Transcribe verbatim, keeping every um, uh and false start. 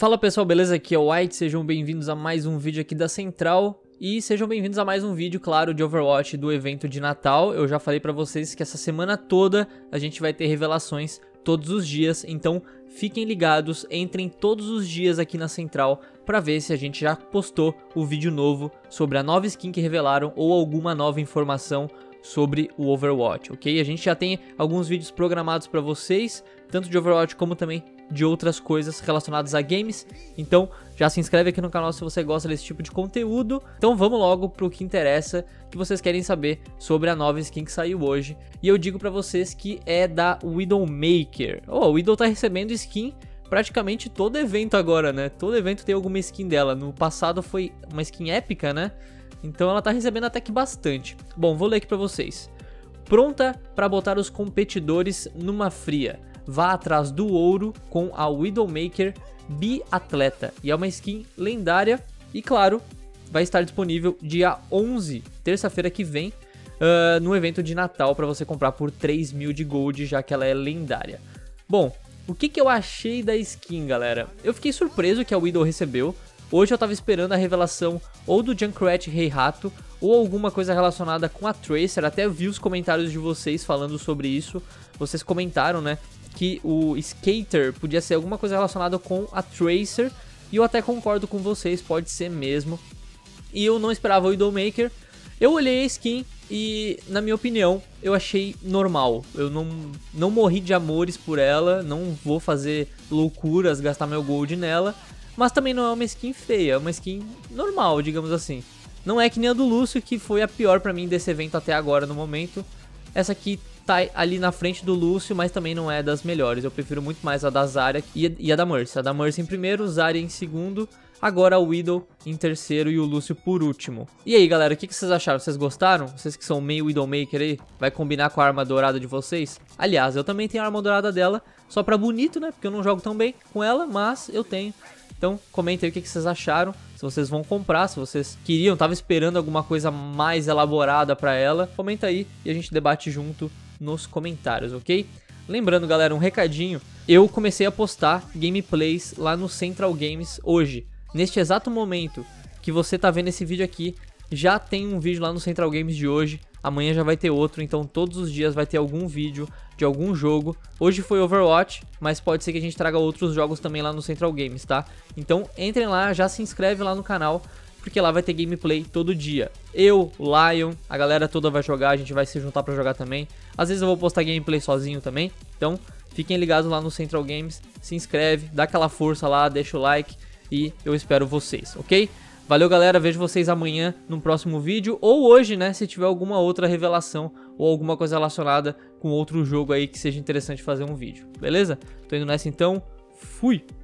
Fala pessoal, beleza? Aqui é o White, sejam bem-vindos a mais um vídeo aqui da Central e sejam bem-vindos a mais um vídeo, claro, de Overwatch do evento de Natal. Eu já falei pra vocês que essa semana toda a gente vai ter revelações todos os dias, então fiquem ligados, entrem todos os dias aqui na Central pra ver se a gente já postou o vídeo novo sobre a nova skin que revelaram ou alguma nova informação sobre o Overwatch, ok? A gente já tem alguns vídeos programados pra vocês, tanto de Overwatch como também de outras coisas relacionadas a games, então já se inscreve aqui no canal se você gosta desse tipo de conteúdo. Então vamos logo pro que interessa, que vocês querem saber sobre a nova skin que saiu hoje, e eu digo pra vocês que é da Widowmaker. Oh, a Widow tá recebendo skin praticamente todo evento agora, né? Todo evento tem alguma skin dela. No passado foi uma skin épica, né? Então ela tá recebendo até que bastante. Bom, vou ler aqui pra vocês. Pronta para botar os competidores numa fria. Vá atrás do ouro com a Widowmaker Biatleta. E é uma skin lendária e, claro, vai estar disponível dia onze, terça-feira que vem, uh, no evento de Natal para você comprar por três mil de gold, já que ela é lendária. Bom, o que, que eu achei da skin, galera? Eu fiquei surpreso que a Widow recebeu. Hoje eu tava esperando a revelação ou do Junkrat Rei Rato ou alguma coisa relacionada com a Tracer. Até vi os comentários de vocês falando sobre isso. Vocês comentaram, né, que o Skater podia ser alguma coisa relacionada com a Tracer. E eu até concordo com vocês, pode ser mesmo. E eu não esperava o Widowmaker. Eu olhei a skin e, na minha opinião, eu achei normal. Eu não, não morri de amores por ela, não vou fazer loucuras, gastar meu gold nela. Mas também não é uma skin feia, é uma skin normal, digamos assim. Não é que nem a do Lúcio, que foi a pior pra mim desse evento até agora no momento. Essa aqui tá ali na frente do Lúcio, mas também não é das melhores. Eu prefiro muito mais a da Zarya e a da Mercy. A da Mercy em primeiro, Zarya em segundo, agora a Widow em terceiro e o Lúcio por último. E aí, galera, o que vocês acharam? Vocês gostaram? Vocês que são meio Widowmaker aí, vai combinar com a arma dourada de vocês? Aliás, eu também tenho a arma dourada dela, só pra bonito, né? Porque eu não jogo tão bem com ela, mas eu tenho. Então, comentem aí o que vocês acharam, se vocês vão comprar, se vocês queriam, tava esperando alguma coisa mais elaborada pra ela. Comenta aí e a gente debate junto nos comentários, ok? Lembrando, galera, um recadinho. Eu comecei a postar gameplays lá no Central Games hoje. Neste exato momento que você tá vendo esse vídeo aqui, já tem um vídeo lá no Central Games de hoje. Amanhã já vai ter outro, então todos os dias vai ter algum vídeo de algum jogo. Hoje foi Overwatch, mas pode ser que a gente traga outros jogos também lá no Central Games, tá? Então entrem lá, já se inscreve lá no canal, porque lá vai ter gameplay todo dia. Eu, o Lion, a galera toda vai jogar, a gente vai se juntar pra jogar também. Às vezes eu vou postar gameplay sozinho também, então fiquem ligados lá no Central Games, se inscreve, dá aquela força lá, deixa o like e eu espero vocês, ok? Valeu, galera, vejo vocês amanhã no próximo vídeo, ou hoje, né, se tiver alguma outra revelação ou alguma coisa relacionada com outro jogo aí que seja interessante fazer um vídeo, beleza? Tô indo nessa então, fui!